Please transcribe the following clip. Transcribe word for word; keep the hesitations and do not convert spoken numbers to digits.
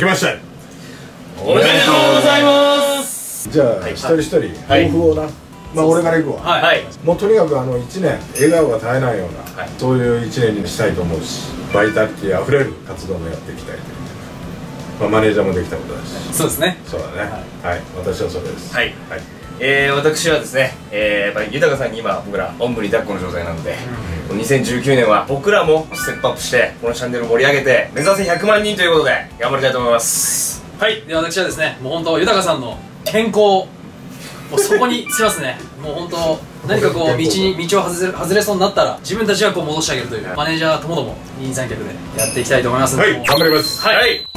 けましておめでとうございます。 じゃあ一人一人抱負をな、まあ俺からいくわ。 はい、 もうとにかくあのいちねん笑顔が絶えないようなそういういちねんにしたいと思うし、バイタリティあふれる活動もやっていきたいという、まあマネージャーもできたことだし。そうですね。そうだね。はい、私はそれです。はい、 えー、私はですね、えー、やっぱり豊さんに今僕らおんぶに抱っこの状態なので、うん、にせんじゅうきゅうねんは僕らもステップアップしてこのチャンネルを盛り上げて目指せひゃくまんにんということで頑張りたいと思います。 はい、で私はですね、もう本当豊さんの健康もうそこにしますね。もう本当何かこう道に道を外れ外れそうになったら自分たちがこう戻してあげるというマネージャーともども二人三脚でやっていきたいと思いますので、 はい、頑張ります。 はい。